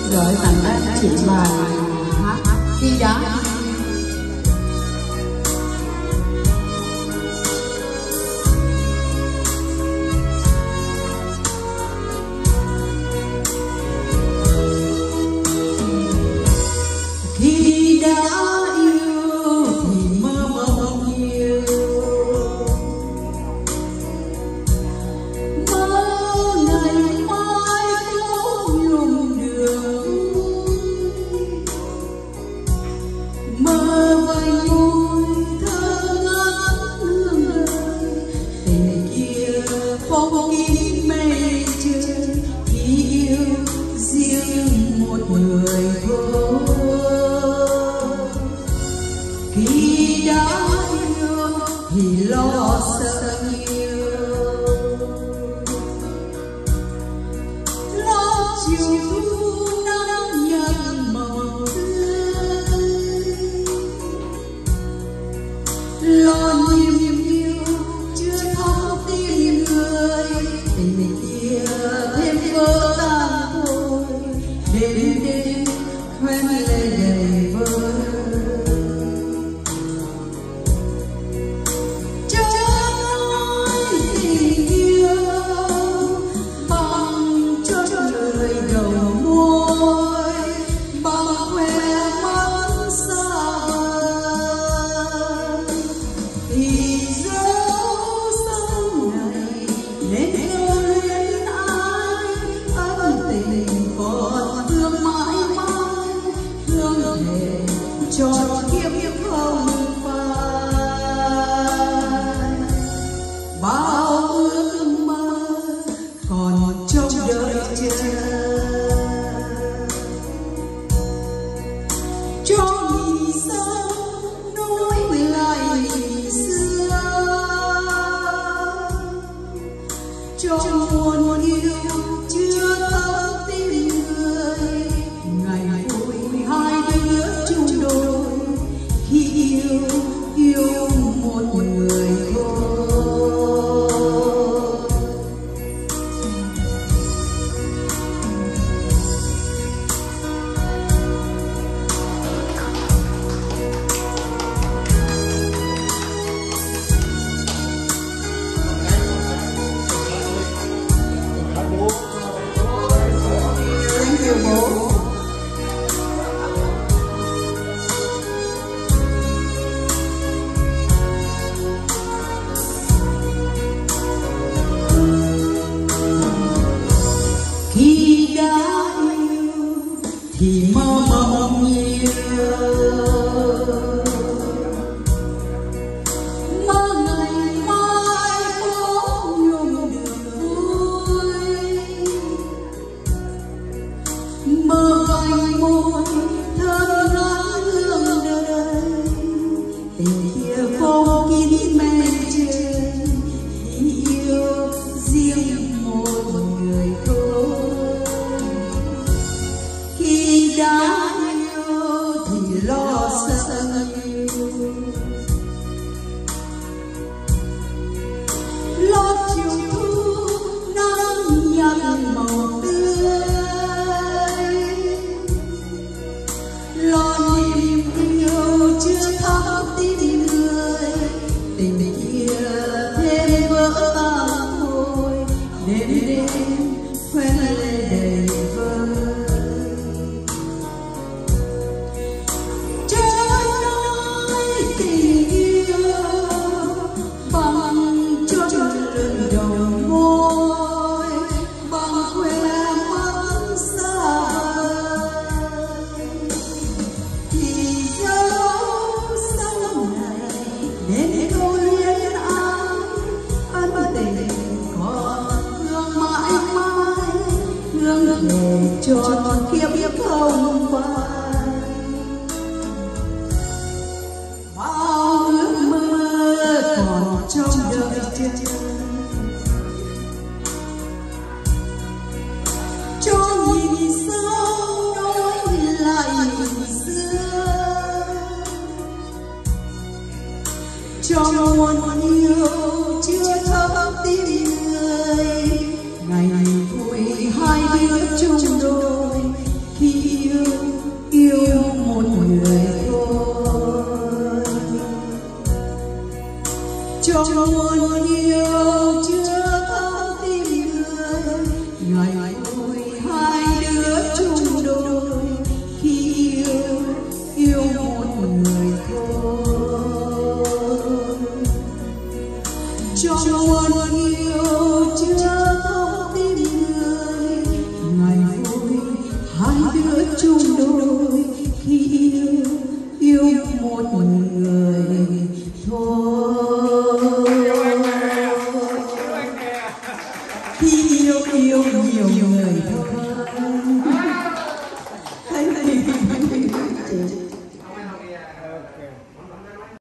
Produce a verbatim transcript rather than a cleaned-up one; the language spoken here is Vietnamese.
gửi tặng các chị bài hát Khi Đã. Khi đã yêu thì mơ mộng nhiều, mơ ngày mai có nhuộm đường, mơ vành môi thơ ngát hương đời, tình kia phong kín mây trời, khi yêu riêng một người thôi. Khi đã yêu thì lo sợ nhiều, lo chiều thu nắng nhạt màu tươi, lo niềm yêu chưa thấu tim người, tình kia thêm vỡ tan thôi, đêm đêm hoen lệ đầy vơi. Cho kiếp không phai, bao ước mơ còn trông đợi chờ, cho vì sao nối lại ngày xưa, cho muôn yêu chưa thấu tim người, ngày vui hai đứa chung đôi, khi yêu yêu một người thôi. Thank you bố. Khi đã yêu thì mơ mộng nhiều, mơ ngày mai có nhuộm đường vui, mơ vành môi thơm ngát hương đời, tình kia phong kín mây trời, khi yêu riêng một người thôi. Khi đã yêu thì lo sợ nhiều, lo chiều thu nắng nhạt màu tươi, lo niềm yêu chưa thấu tim người, tình kia thêm vỡ tan thôi, đêm đêm hoen lệ đầy vơi. Để cho kiếp không phai, bao ước mơ còn trong đời chờ, cho nhìn sao nối lại ngày xưa, cho muôn yêu chưa thấu tim người, ngày vui hai đứa chung đôi, khi cho muôn yêu chưa